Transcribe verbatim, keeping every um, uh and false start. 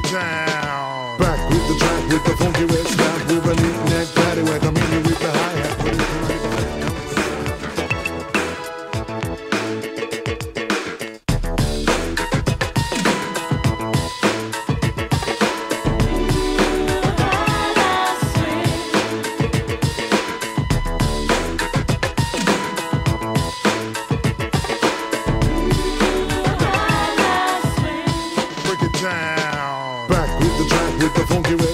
down. Back with the track, with the funky red snap, with a knick-knack paddywhack, I'm in with the hi-hat. Break it down. Back with the track, with the funky red